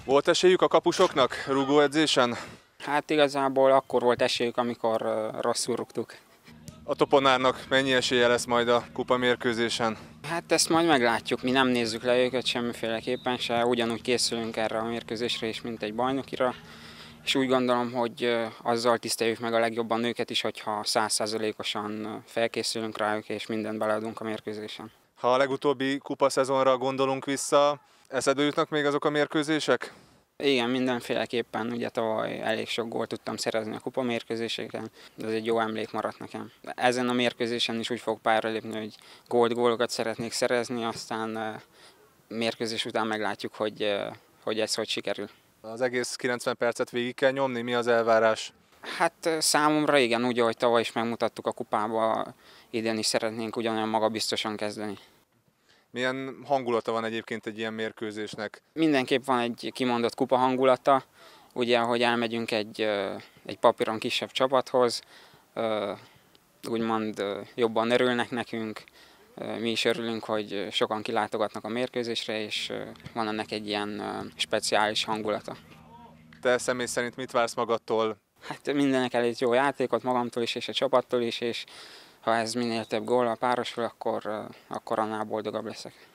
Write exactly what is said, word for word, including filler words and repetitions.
Volt esélyük a kapusoknak rúgóedzésen? Hát igazából akkor volt esélyük, amikor uh, rosszul rúgtuk. A Toponárnak mennyi esélye lesz majd a kupa mérkőzésen? Hát ezt majd meglátjuk, mi nem nézzük le őket semmiféleképpen se, ugyanúgy készülünk erre a mérkőzésre is, mint egy bajnokira. És úgy gondolom, hogy uh, azzal tiszteljük meg a legjobban őket is, hogyha száz százalékosan felkészülünk rájuk, és mindent beleadunk a mérkőzésen. Ha a legutóbbi kupa szezonra gondolunk vissza, eszedbe jutnak még azok a mérkőzések? Igen, mindenféleképpen, ugye tavaly elég sok gólt tudtam szerezni a kupamérkőzéseken, de ez egy jó emlék maradt nekem. Ezen a mérkőzésen is úgy fog pályára lépni, hogy gólt, gólokat szeretnék szerezni, aztán mérkőzés után meglátjuk, hogy, hogy ez hogy sikerül. Az egész kilencven percet végig kell nyomni, mi az elvárás? Hát számomra igen, úgy, ahogy tavaly is megmutattuk a kupába, idén is szeretnénk ugyanolyan magabiztosan kezdeni. Milyen hangulata van egyébként egy ilyen mérkőzésnek? Mindenképp van egy kimondott kupa hangulata, ugye, ahogy elmegyünk egy, egy papíron kisebb csapathoz, úgymond jobban örülnek nekünk, mi is örülünk, hogy sokan kilátogatnak a mérkőzésre, és van ennek egy ilyen speciális hangulata. Te személy szerint mit vársz magadtól? Hát mindenek előtt jó játékot magamtól is, és a csapattól is, és ha ez minél több góllal párosul, akkor, akkor annál boldogabb leszek.